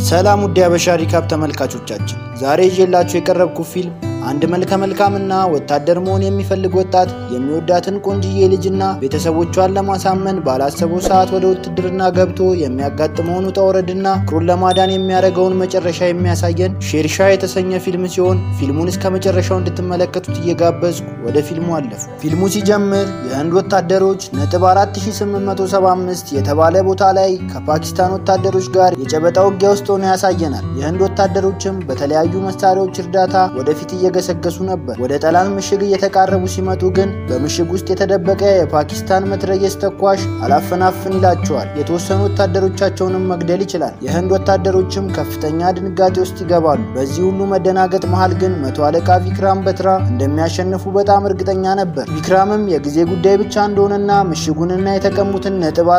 ሰላም ውድ ያበሻ ሪካፕ ተመልካቾቻችን ዛሬ ይዤላችሁ የቀረብኩ ፊልም አንድ መልካምና ወታደር መሆን የሚፈልግ ወጣት የሚወዳትን ቆንጂዬ ልጅና ቤተሰቦቿን ለማሳመን ባላሰበው ሰዓት ወደ ውትድርና ገብቶ የሚያጋጥመውን ተወረድና ክሩን ለማዳን የሚያደርገውን መጨረሻ የሚያሳየን ሼርሻ የተሰኘ ፊልም ሲሆን ፊልሙን እስከ መጨረሻው እንድትመለከቱት እየጋበዝኩ ወደ ፊልሙ አለፉ። ፊልሙ ሲጀምር የህንድ ወታደሮች .4875 የተባለ ቦታ ላይ ከፓኪስታን ወታደሮች ጋር የጨበጣ ውጊያ ውስጥ ሆነው ያሳየናል። የህንድ ወታደሮችም በተለያዩ መሳሪያዎች እርዳታ ወደፊት እየገሰገሱ ነበር። ወደ ጠላት ምሽግ እየተቃረቡ ሲመጡ ግን በምሽግ ውስጥ የተደበቀ የፓኪስታን መትረየስ ተኳሽ አላፈናፍን ይላቸዋል። የተወሰኑ ወታደሮቻቸውንም መግደል ይችላል። የህንድ ወታደሮችም ከፍተኛ ድንጋጤ ውስጥ ይገባሉ። በዚህ ሁሉ መደናገጥ መሃል ግን መቶ አለቃ ቪክራም በትራ እንደሚያሸንፉ በጣም እርግጠኛ ነበር። ቪክራምም የጊዜ ጉዳይ ብቻ እንደሆነና ምሽጉንና የተቀሙትን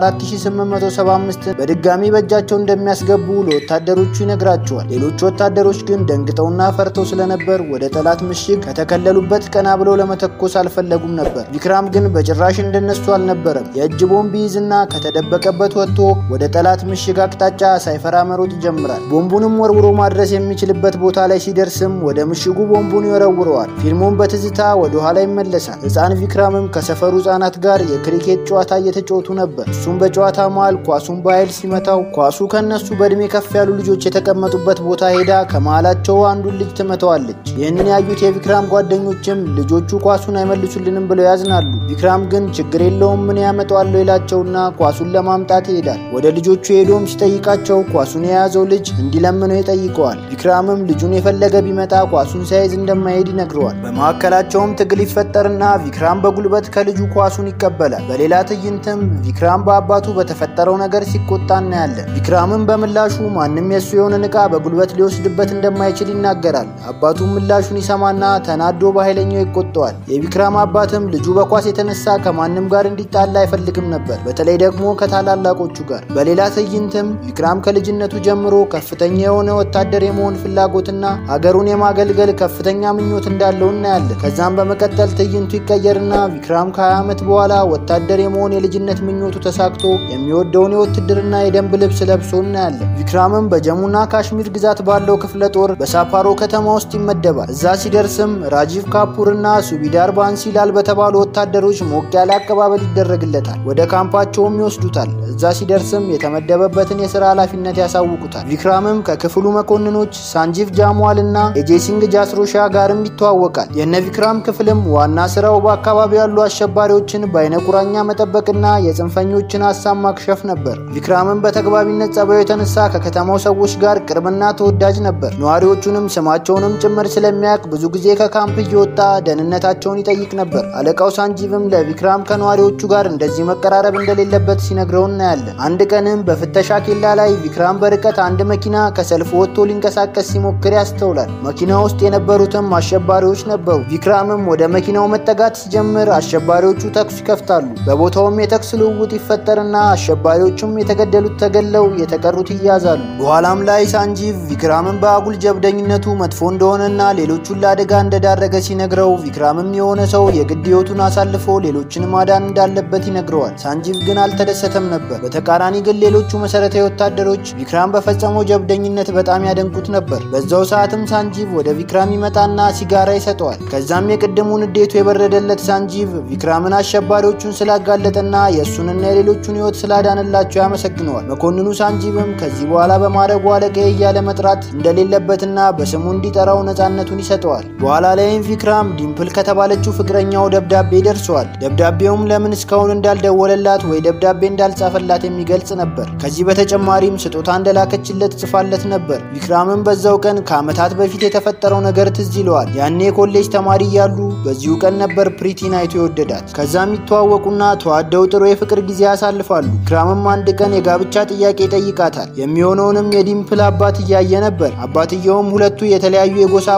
.4875 በድጋሚ በእጃቸው እንደሚያስገቡ ለወታደሮቹ ይነግራቸዋል። ሌሎች ወታደሮች ግን ደንግጠውና ፈርተው ስለነበር ወደ ጠላት ምሽግ ከተከለሉበት ቀና ብለው ለመተኮስ አልፈለጉም ነበር። ቪክራም ግን በጭራሽ እንደነሱ አልነበረም። የእጅ ቦምብ ይዝና ከተደበቀበት ወጥቶ ወደ ጠላት ምሽግ አቅጣጫ ሳይፈራ መሮጥ ይጀምራል። ቦምቡንም ወርውሮ ማድረስ የሚችልበት ቦታ ላይ ሲደርስም ወደ ምሽጉ ቦምቡን ይወረውረዋል። ፊልሙን በትዝታ ወደ ኋላ ይመለሳል። ህፃን ቪክራምም ከሰፈሩ ህፃናት ጋር የክሪኬት ጨዋታ እየተጫወቱ ነበር። እሱም በጨዋታ መሃል ኳሱን በኃይል ሲመታው ኳሱ ከነሱ በእድሜ ከፍ ያሉ ልጆች የተቀመጡበት ቦታ ሄዳ ከመሃላቸው አንዱን ልጅ ትመታዋለች። ይህንን ያዩት የቪክራም ጓደኞችም ልጆቹ ኳሱን አይመልሱልንም ብለው ያዝናሉ። ቪክራም ግን ችግር የለውም ምን ያመጣዋለው ይላቸውና ኳሱን ለማምጣት ይሄዳል። ወደ ልጆቹ ሄዶም ሲጠይቃቸው ኳሱን የያዘው ልጅ እንዲለምነው ይጠይቀዋል። ቪክራምም ልጁን የፈለገ ቢመጣ ኳሱን ሳይዝ እንደማይሄድ ይነግረዋል። በመካከላቸውም ትግል ይፈጠርና ቪክራም በጉልበት ከልጁ ኳሱን ይቀበላል። በሌላ ትዕይንትም ቪክራም በአባቱ በተፈጠረው ነገር ሲቆጣ እናያለን። ቪክራምም በምላሹ ማንም የሱ የሆነን ዕቃ በጉልበት ሊወስድበት እንደማይችል ይናገራል። አባቱም ምላሹን ይሰማና ተናዶ በኃይለኛው ይቆጣዋል። የቪክራም አባትም ልጁ በኳስ የተነሳ ከማንም ጋር እንዲጣላ አይፈልግም ነበር፣ በተለይ ደግሞ ከታላላቆቹ ጋር። በሌላ ትዕይንትም ቪክራም ከልጅነቱ ጀምሮ ከፍተኛ የሆነ ወታደር የመሆን ፍላጎትና ሀገሩን የማገልገል ከፍተኛ ምኞት እንዳለው እናያለን። ከዛም በመቀጠል ትዕይንቱ ይቀየርና ቪክራም ከ20 ዓመት በኋላ ወታደር የመሆን የልጅነት ምኞቱ ተሳክቶ የሚወደውን የውትድርና የደንብ ልብስ ለብሶ እናያለን። ቪክራምም በጀሙና ካሽሚር ግዛት ባለው ክፍለ ጦር በሳፓሮ ከተማ ውስጥ ይመደባል። እዛ ሲደርስም ራጂቭ ካፑርና ሱቢዳር ባንሲላል በተባሉ ወታደሮች ሞቅ ያለ አቀባበል ይደረግለታል። ወደ ካምፓቸውም ይወስዱታል። እዛ ሲደርስም የተመደበበትን የሥራ ኃላፊነት ያሳውቁታል። ቪክራምም ከክፍሉ መኮንኖች ሳንጂቭ ጃምዋልና የጄሲንግ ጃስሮሻ ጋርም ይተዋወቃል። የነ ቪክራም ክፍልም ዋና ስራው በአካባቢው ያሉ አሸባሪዎችን በአይነ ቁራኛ መጠበቅና የጽንፈኞችን ሐሳብ ማክሸፍ ነበር። ቪክራምም በተግባቢነት ጸባዩ የተነሳ ከከተማው ሰዎች ጋር ቅርብና ተወዳጅ ነበር። ነዋሪዎቹንም ስማቸውንም ጭምር ስለሚያውቅ ብዙ ጊዜ ከካምፕ እየወጣ ደህንነታቸውን ይጠይቅ ነበር። አለቃው ሳንጂቭም ለቪክራም ከነዋሪዎቹ ጋር እንደዚህ መቀራረብ እንደሌለበት ሲነግረው እናያለን። አንድ ቀንም በፍተሻ ኬላ ላይ ቪክራም በርቀት አንድ መኪና ከሰልፍ ወጥቶ ሊንቀሳቀስ ሲሞክር ያስተውላል። መኪና ውስጥ የነበሩትም አሸባሪዎች ነበሩ። ቪክራምም ወደ መኪናው መጠጋት ሲጀምር አሸባሪዎቹ ተኩስ ይከፍታሉ። በቦታውም የተኩስ ልውውጥ ይፈጠርና አሸባሪዎቹም የተገደሉት ተገለው የተቀሩት ይያዛሉ። በኋላም ላይ ሳንጂቭ ቪክራምን በአጉል ጀብደኝነቱ መጥፎ እንደሆነና ሌሎቹን ለአደጋ እንደዳረገ ሲነግረው ቪክራምም የሆነ ሰው የግድ ህይወቱን አሳልፎ ሌሎችን ማዳን እንዳለበት ይነግረዋል። ሳንጂቭ ግን አልተደሰተም ነበር። በተቃራኒ ግን ሌሎቹ መሰረታዊ ወታደሮች ቪክራም በፈጸመው ጀብደኝነት በጣም ያደንቁት ነበር። በዛው ሰዓትም ሳንጂቭ ወደ ቪክራም ይመጣና ሲጋራ ይሰጠዋል። ከዛም የቅድሙን ንዴቱ የበረደለት ሳንጂቭ ቪክራምን አሸባሪዎቹን ስላጋለጠና የእሱንና የሌሎቹን ህይወት ስላዳነላቸው ያመሰግነዋል። መኮንኑ ሳንጂቭም ከዚህ በኋላ በማድረጉ አለቃዬ እያለ መጥራት እንደሌለበትና በስሙ እንዲጠራው ነፃነቱን ይሰጠዋል። በኋላ ላይም ቪክራም ዲምፕል ከተባለችው ፍቅረኛው ደብዳቤ ደርሰዋል። ደብዳቤውም ለምን እስካሁን እንዳልደወለላት ወይ ደብዳቤ እንዳልጻፈላት የሚገልጽ ነበር። ከዚህ በተጨማሪም ስጦታ እንደላከችለት ጽፋለት ነበር። ቪክራምም በዛው ቀን ከዓመታት በፊት የተፈጠረው ነገር ትዝ ይለዋል። ያኔ ኮሌጅ ተማሪ እያሉ በዚሁ ቀን ነበር ፕሪቲን አይቶ የወደዳት። ከዛም ይተዋወቁና ተዋደው ጥሩ የፍቅር ጊዜ ያሳልፋሉ። ቪክራምም አንድ ቀን የጋብቻ ጥያቄ ይጠይቃታል። የሚሆነውንም የዲምፕል አባት እያየ ነበር። አባትየውም ሁለቱ የተለያዩ የጎሳ አባላት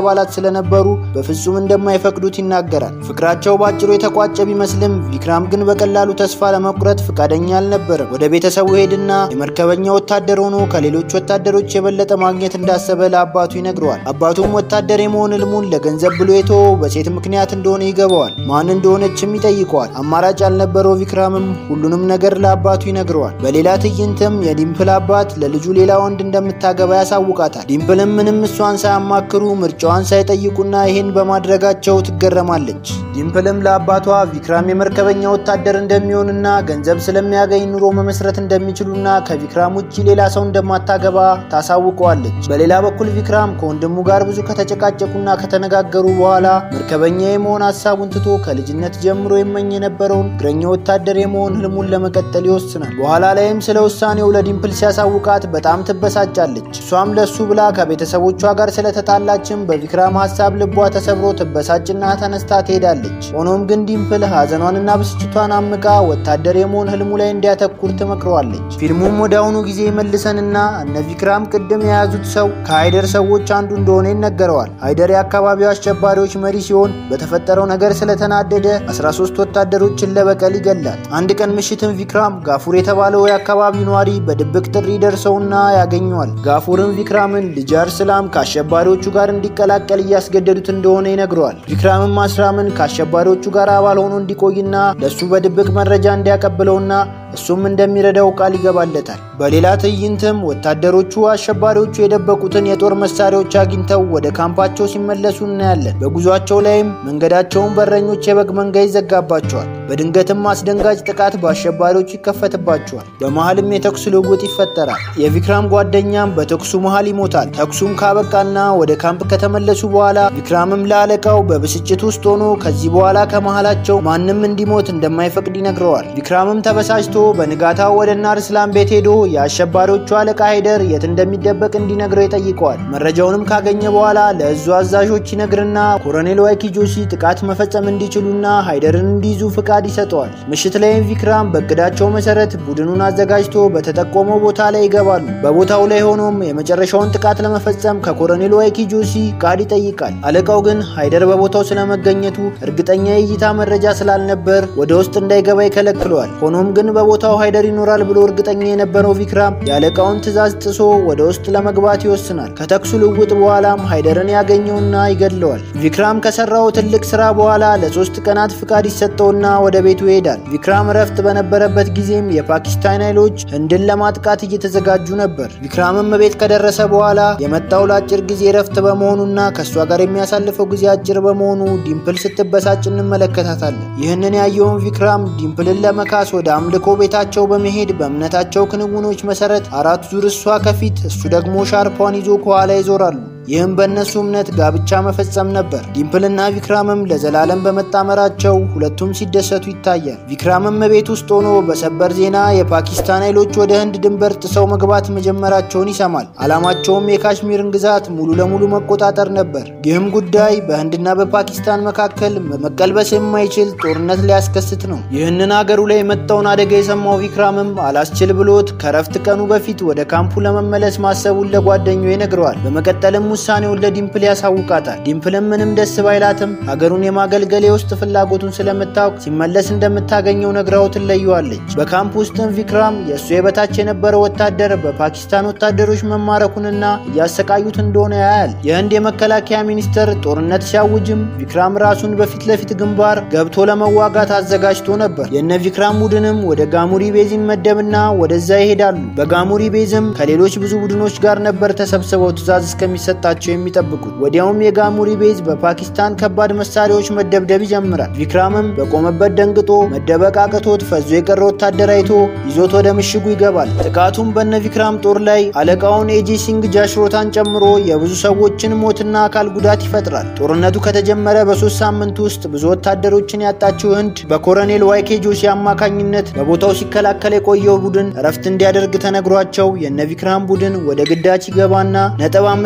ስለነበሩ በፍጹም እንደማይፈቅዱት ይናገራል። ፍቅራቸው ባጭሩ የተቋጨ ቢመስልም ቪክራም ግን በቀላሉ ተስፋ ለመቁረጥ ፍቃደኛ አልነበረም። ወደ ቤተሰቡ ሄድና የመርከበኛ ወታደር ሆኖ ከሌሎች ወታደሮች የበለጠ ማግኘት እንዳሰበ ለአባቱ ይነግረዋል። አባቱም ወታደር የመሆን ህልሙን ለገንዘብ ብሎ የተወው በሴት ምክንያት እንደሆነ ይገባዋል። ማን እንደሆነችም ይጠይቀዋል። አማራጭ ያልነበረው ቪክራምም ሁሉንም ነገር ለአባቱ ይነግረዋል። በሌላ ትዕይንትም የዲምፕል አባት ለልጁ ሌላ ወንድ እንደምታገባ ያሳውቃታል። ዲምፕልም ምንም እሷን ሳያማክሩ ምርጫዋን ሳይጠይቁና ይህን በማድረጋቸው ትገረማለች። ዲምፕልም ለአባቷ ቪክራም የመርከበኛ ወታደር እንደሚሆንና ገንዘብ ስለሚያገኝ ኑሮ መመስረት እንደሚችሉና ከቪክራም ውጪ ሌላ ሰው እንደማታገባ ታሳውቀዋለች። በሌላ በኩል ቪክራም ከወንድሙ ጋር ብዙ ከተጨቃጨቁና ከተነጋገሩ በኋላ መርከበኛ የመሆን ሐሳቡን ትቶ ከልጅነት ጀምሮ ይመኝ የነበረውን እግረኛ ወታደር የመሆን ህልሙን ለመቀጠል ይወስናል። በኋላ ላይም ስለ ውሳኔው ለዲምፕል ሲያሳውቃት በጣም ትበሳጫለች። እሷም ለሱ ብላ ከቤተሰቦቿ ጋር ስለተጣላችም በቪክራም ሐሳብ ልቧ ተሰብሮ ትበሳጭና ተነስታ ትሄዳለች። ሆኖም ግን ዲምፕል ሐዘኗንና ብስጭቷን አምቃ ወታደር የመሆን ህልሙ ላይ እንዲያተኩር ትመክረዋለች። ፊልሙም ወዲያውኑ ጊዜ ይመልሰንና እነ ቪክራም ቅድም የያዙት ሰው ከሃይደር ሰዎች አንዱ እንደሆነ ይነገረዋል። ሃይደር የአካባቢው አሸባሪዎች መሪ ሲሆን በተፈጠረው ነገር ስለተናደደ 13 ወታደሮችን ለበቀል ይገላል። አንድ ቀን ምሽትም ቪክራም ጋፉር የተባለው የአካባቢው ነዋሪ በድብቅ ጥሪ ደርሰውና ያገኘዋል። ጋፉርም ቪክራምን ልጅ አርስላም ከአሸባሪዎቹ ጋር እንዲቀላቀል እያስገደዱት እንደሆነ ይነግረዋል። ቪክራምም አስራምን ከአሸባሪዎቹ ጋር አባል ሆኖ እንዲቆይና ለሱ በድብቅ መረጃ እንዲያቀብለውና እሱም እንደሚረዳው ቃል ይገባለታል። በሌላ ትዕይንትም ወታደሮቹ አሸባሪዎቹ የደበቁትን የጦር መሳሪያዎች አግኝተው ወደ ካምፓቸው ሲመለሱ እናያለን። በጉዟቸው ላይም መንገዳቸውን በረኞች የበግ መንጋ ይዘጋባቸዋል። በድንገትም አስደንጋጭ ጥቃት በአሸባሪዎቹ ይከፈትባቸዋል። በመሃልም የተኩስ ልውውጥ ይፈጠራል። የቪክራም ጓደኛም በተኩሱ መሃል ይሞታል። ተኩሱም ካበቃና ወደ ካምፕ ከተመለሱ በኋላ ቪክራምም ለአለቃው በብስጭት ውስጥ ሆኖ ከዚህ በኋላ ከመሃላቸው ማንም እንዲሞት እንደማይፈቅድ ይነግረዋል። ቪክራምም ተበሳጭቶ በንጋታው ወደ ናርስላም ቤት ሄዶ የአሸባሪዎቹ አለቃ ሃይደር የት እንደሚደበቅ እንዲነግረው ይጠይቀዋል። መረጃውንም ካገኘ በኋላ ለእዙ አዛዦች ይነግርና ኮሎኔል ዋይኪጆሲ ጥቃት መፈጸም እንዲችሉና ሃይደርን እንዲይዙ ፍቃድ ይሰጠዋል። ምሽት ላይም ቪክራም በእቅዳቸው መሰረት ቡድኑን አዘጋጅቶ በተጠቆመው ቦታ ላይ ይገባሉ። በቦታው ላይ ሆኖም የመጨረሻውን ጥቃት ለመፈጸም ከኮሎኔል ዋይኪጆሲ ፍቃድ ይጠይቃል። አለቃው ግን ሃይደር በቦታው ስለመገኘቱ እርግጠኛ የእይታ መረጃ ስላልነበር ወደ ውስጥ እንዳይገባ ይከለክለዋል። ሆኖም ግን በቦታው ሃይደር ይኖራል ብሎ እርግጠኛ የነበረው ቪክራም ያለቃውን ትዕዛዝ ጥሶ ወደ ውስጥ ለመግባት ይወስናል። ከተኩሱ ልውውጥ በኋላም ሃይደርን ያገኘውና ይገድለዋል። ቪክራም ከሰራው ትልቅ ስራ በኋላ ለ3 ቀናት ፍቃድ ይሰጠውና ወደ ቤቱ ይሄዳል። ቪክራም ረፍት በነበረበት ጊዜም የፓኪስታን ኃይሎች ህንድን ለማጥቃት እየተዘጋጁ ነበር። ቪክራምም ቤት ከደረሰ በኋላ የመጣው ለአጭር ጊዜ ረፍት በመሆኑና ከሷ ጋር የሚያሳልፈው ጊዜ አጭር በመሆኑ ዲምፕል ስትበሳጭ እንመለከታታለን። ይህንን ያየውን ቪክራም ዲምፕልን ለመካስ ወደ አምልኮ ቤታቸው በመሄድ በእምነታቸው ክንውኖች መሰረት 4 ዙር እሷ ከፊት እሱ ደግሞ ሻርፓን ይዞ ከኋላ ይዞራሉ። ይህም በእነሱ እምነት ጋብቻ መፈጸም ነበር። ዲምፕልና ቪክራምም ለዘላለም በመጣመራቸው ሁለቱም ሲደሰቱ ይታያል። ቪክራምም ቤት ውስጥ ሆኖ በሰበር ዜና የፓኪስታን ኃይሎች ወደ ህንድ ድንበር ጥሰው መግባት መጀመራቸውን ይሰማል። ዓላማቸውም የካሽሚርን ግዛት ሙሉ ለሙሉ መቆጣጠር ነበር። ይህም ጉዳይ በህንድና በፓኪስታን መካከል መቀልበስ የማይችል ጦርነት ሊያስከስት ነው። ይህንን አገሩ ላይ የመጣውን አደጋ የሰማው ቪክራምም አላስችል ብሎት ከረፍት ቀኑ በፊት ወደ ካምፑ ለመመለስ ማሰቡን ለጓደኛው ይነግረዋል። በመቀጠልም ውሳኔውን ለዲምፕል ያሳውቃታል። ዲምፕልም ምንም ደስ ባይላትም ሀገሩን የማገልገል የውስጥ ፍላጎቱን ስለምታውቅ ሲመለስ እንደምታገኘው ነግራው ትለየዋለች። በካምፕ ውስጥም ቪክራም የእሱ የበታች የነበረው ወታደር በፓኪስታን ወታደሮች መማረኩንና እያሰቃዩት እንደሆነ ያያል። የህንድ የመከላከያ ሚኒስተር ጦርነት ሲያውጅም ቪክራም ራሱን በፊት ለፊት ግንባር ገብቶ ለመዋጋት አዘጋጅቶ ነበር። የነ ቪክራም ቡድንም ወደ ጋሙሪ ቤዝ ይመደብና ወደዛ ይሄዳሉ። በጋሙሪ ቤዝም ከሌሎች ብዙ ቡድኖች ጋር ነበር ተሰብስበው ትዕዛዝ እስከሚሰጣቸው የሚጠብቁት። ወዲያውም የጋሙሪ ቤዝ በፓኪስታን ከባድ መሳሪያዎች መደብደብ ይጀምራል። ቪክራምም በቆመበት ደንግጦ መደበቅ አቅቶት ፈዞ የቀረ ወታደር አይቶ ይዞት ወደ ምሽጉ ይገባል። ጥቃቱም በነ ቪክራም ጦር ላይ አለቃውን ኤጂ ሲንግ ጃሽሮታን ጨምሮ የብዙ ሰዎችን ሞትና አካል ጉዳት ይፈጥራል። ጦርነቱ ከተጀመረ በ3 ሳምንት ውስጥ ብዙ ወታደሮችን ያጣችው ህንድ በኮሎኔል ዋይኬጆሲ አማካኝነት በቦታው ሲከላከል የቆየው ቡድን እረፍት እንዲያደርግ ተነግሯቸው የነ ቪክራም ቡድን ወደ ግዳጅ ይገባና ነጥብ 5100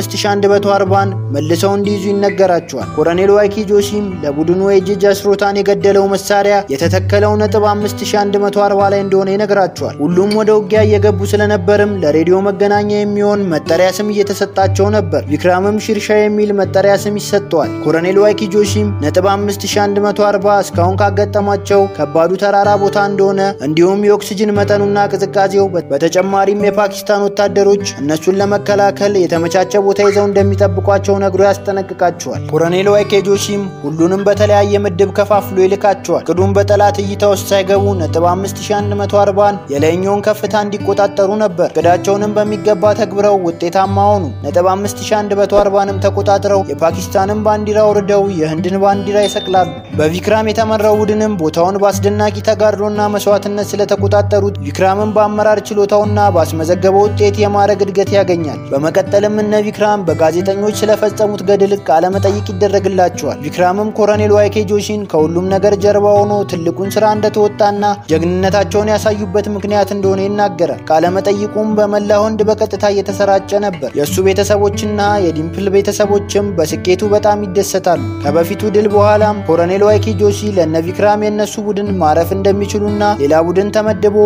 140ን መልሰው እንዲይዙ ይነገራቸዋል። ኮሎኔል ዋይኪ ጆሺም ለቡድኑ የእጅ አስሮታን የገደለው መሳሪያ የተተከለው .5140 ላይ እንደሆነ ይነግራቸዋል። ሁሉም ወደ ውጊያ እየገቡ ስለነበርም ለሬዲዮ መገናኛ የሚሆን መጠሪያ ስም እየተሰጣቸው ነበር። ቪክራምም ሽርሻ የሚል መጠሪያ ስም ይሰጠዋል። ኮሎኔል ዋይኪ ጆሺም .5140 እስካሁን ካጋጠማቸው ከባዱ ተራራ ቦታ እንደሆነ እንዲሁም የኦክሲጅን መጠኑና ቅዝቃዜው በተጨማሪም የፓኪስታን ወታደሮች እነሱን ለመከላከል የተመቻቸ ቦታ ይዘው እንደሚጠብቋቸው ነግሮ ያስጠነቅቃቸዋል። ኮሎኔል ዋይኪ ጆሺም ሁሉንም በተለያየ ምድብ ከፋፍሎ ይልካቸዋል። ቅዱም በጠላት እይታ ውስጥ ሳይገቡ .5140ን የላይኛውን ከፍታ እንዲቆጣጠሩ ነበር። ቅዳቸውንም በሚገባ ተግብረው ውጤታማ ሆኑ። .5140ንም ተቆጣጥረው የፓኪስታንን ባንዲራ ወርደው የህንድን ባንዲራ ይሰቅላሉ። በቪክራም የተመራው ቡድንም ቦታውን በአስደናቂ ተጋድሎና መስዋዕትነት ስለተቆጣጠሩት ቪክራምን በአመራር ችሎታውና ባስመዘገበው ውጤት የማዕረግ እድገት ያገኛል። በመቀጠልም እነ ቪክራም በጋዜጠኞች ስለፈጸሙት ገድል ቃለ መጠይቅ ይደረግላቸዋል። ቪክራምም ኮሎኔል ዋይኪ ጆሺን ከሁሉም ነገር ጀርባ ሆኖ ትልቁን ስራ እንደተወጣና ጀግንነታቸውን ያሳዩበት ምክንያት እንደሆነ ይናገራል። ቃለ መጠይቁም በመላው ህንድ በቀጥታ እየተሰራጨ ነበር። የሱ ቤተሰቦችና የዲምፕል ቤተሰቦችም በስኬቱ በጣም ይደሰታሉ። ከበፊቱ ድል በኋላም ኮሎኔል ዋይኪ ጆሺ ለነ ቪክራም የነሱ ቡድን ማረፍ እንደሚችሉና ሌላ ቡድን ተመድቦ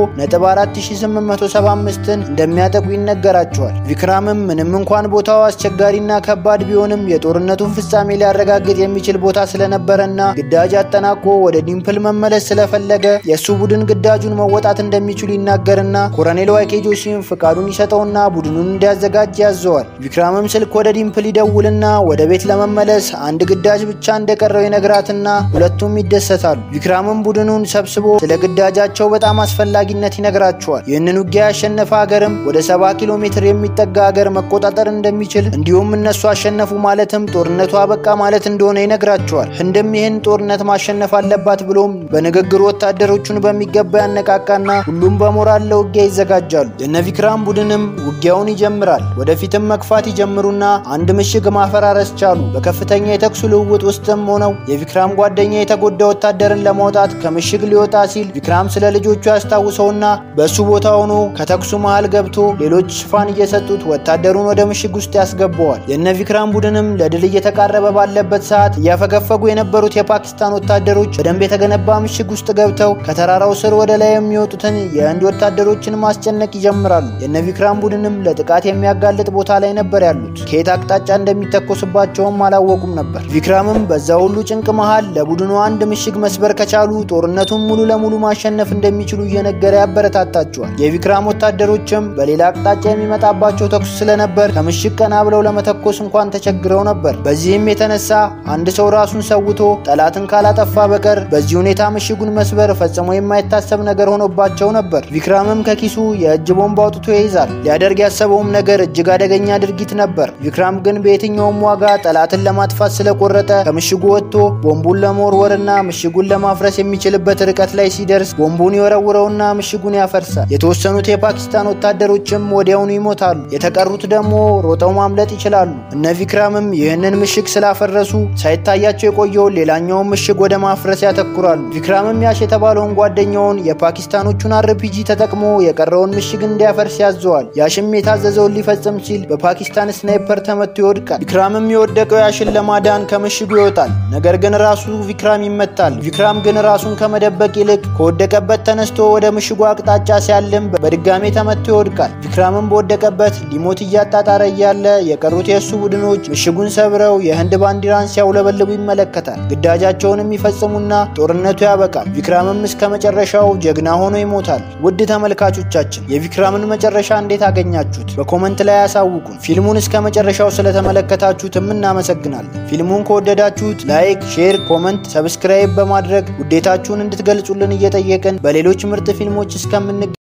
.4875ን እንደሚያጠቁ ይነገራቸዋል። ቪክራምም ምንም እንኳን ቦታው አስቸጋሪና ከባድ ቢሆንም የጦርነቱን ፍጻሜ ሊያረጋግጥ የሚችል ቦታ ስለነበረና ግዳጅ አጠናቆ ወደ ዲምፕል መመለስ ስለፈለገ የሱ ቡድን ግዳጁን መወጣት እንደሚችሉ ይናገርና ኮሎኔል ዋይኪ ጆሺን ፍቃዱን ይሰጠውና ቡድኑን እንዲያዘጋጅ ያዘዋል። ቪክራምም ስልክ ወደ ዲምፕል ይደውልና ወደ ቤት ለመመለስ አንድ ግዳጅ ብቻ እንደቀረው ይነግራትና ሁለቱም ይደሰታሉ። ቪክራምም ቡድኑን ሰብስቦ ስለ ግዳጃቸው በጣም አስፈላጊነት ይነግራቸዋል። ይህንን ውጊያ ያሸነፈ ሀገርም ወደ 70 ኪሎ ሜትር የሚጠጋ ሀገር መቆጣጠር እንደሚችል እንዲሁም እነሱ አሸነፉ ማለትም ጦርነቱ አበቃ ማለት እንደሆነ ይነግራቸዋል። ህንድም ይህን ጦርነት ማሸነፍ አለባት ብሎም በንግግሩ ወታደሮቹን በሚገባ ያነቃቃና ሁሉም በሞራል ለውጊያ ይዘጋጃሉ። የነ ቪክራም ቡድንም ውጊያውን ይጀምራል። ወደፊትም መግፋት ይጀምሩና አንድ ምሽግ ማፈራረስ ቻሉ። በከፍተኛ የተኩስ ልውውጥ ውስጥም ሆነው የቪክራም ጓደኛ የተጎዳ ወታደርን ለማውጣት ከምሽግ ሊወጣ ሲል ቪክራም ስለ ልጆቹ ያስታውሰውና በሱ ቦታ ሆኖ ከተኩሱ መሃል ገብቶ ሌሎች ሽፋን እየሰጡት ወታደሩን ወደ ምሽግ ውስጥ ያስገባዋል። የነ ቪክራም ቡድንም ለድል እየተቃረበ ባለበት ሰዓት እያፈገፈጉ የነበሩት የፓኪስታን ወታደሮች በደንብ የተገነባ ምሽግ ውስጥ ገብተው ከተራራው ስር ወደ ላይ የሚወጡትን የህንድ ወታደሮችን ማስጨነቅ ይጀምራሉ። የነ ቪክራም ቡድንም ለጥቃት የሚያጋልጥ ቦታ ላይ ነበር ያሉት። ከየት አቅጣጫ እንደሚተኮስባቸውም አላወቁም ነበር። ቪክራምም በዛ ሁሉ ጭንቅ መሃል ለቡድኑ አንድ ምሽግ መስበር ከቻሉ ጦርነቱን ሙሉ ለሙሉ ማሸነፍ እንደሚችሉ እየነገረ ያበረታታቸዋል። የቪክራም ወታደሮችም በሌላ አቅጣጫ የሚመጣባቸው ተኩስ ስለነበር ከምሽግ ቀና ብለው ለመተኮስ እንኳን ተቸግረው ነበር። በዚህም የተነሳ አንድ ሰው ራሱን ሰውቶ ጠላትን ካላጠፋ በቀር በዚህ ሁኔታ ምሽጉን መስበር ፈጽሞ የማይታሰብ ነገር ሆኖባቸው ነበር። ቪክራምም ከኪሱ የእጅ ቦምብ አውጥቶ ይይዛል። ሊያደርግ ያሰበውም ነገር እጅግ አደገኛ ድርጊት ነበር። ቪክራም ግን በየትኛውም ዋጋ ጠላትን ለማጥፋት ስለቆረጠ ከምሽጉ ወጥቶ ቦምቡን ለመወርወርና ምሽጉን ለማፍረስ የሚችልበት ርቀት ላይ ሲደርስ ቦምቡን ይወረውረውና ምሽጉን ያፈርሳል። የተወሰኑት የፓኪስታን ወታደሮችም ወዲያውኑ ይሞታሉ። የተቀሩት ደግሞ ሮጠው ማምለጥ ይችላሉ። እነ ቪክራምም ይህንን ምሽግ ስላፈረሱ ሳይታያቸው የቆየውን ሌላኛውን ምሽግ ወደ ማፍረስ ያተኩራሉ። ቪክራምም ያሽ የተባለውን ጓደኛውን የፓኪስታኖቹን አርፒጂ ተጠቅሞ የቀረውን ምሽግ እንዲያፈርስ ያዘዋል። ያሽም የታዘዘውን ሊፈጽም ሲል በፓኪስታን ስናይፐር ተመቶ ይወድቃል። ቪክራምም የወደቀው ያሽን ለማዳን ከምሽጉ ይወጣል። ነገር ግን ራሱ ቪክራም ይመታል። ቪክራም ግን ራሱን ከመደበቅ ይልቅ ከወደቀበት ተነስቶ ወደ ምሽጉ አቅጣጫ ሲያልም በድጋሜ ተመቶ ይወድቃል። ቪክራምም በወደቀበት ሊሞት እያጣጣረ እያለ የቀሩት የሱ ቡድኖች ምሽጉን ሰብረው የህንድ ባንዲራን ሲያውለበልቡ ይመለከታል። ግዳጃቸውንም ይፈጽሙና ጦርነቱ ያበቃል። ቪክራምም እስከ መጨረሻው ጀግና ሆኖ ይሞታል። ውድ ተመልካቾቻችን የቪክራምን መጨረሻ እንዴት አገኛችሁት? በኮሜንት ላይ ያሳውቁን። ፊልሙን እስከ መጨረሻው ስለተመለከታችሁትም እናመሰግናለን። ፊልሙን ከወደዳችሁት ላይክ፣ ሼር፣ ኮሜንት፣ ሰብስክራይብ በማድረግ ውዴታችሁን እንድትገልጹልን እየጠየቅን በሌሎች ምርጥ ፊልሞች እስከምንገናኝ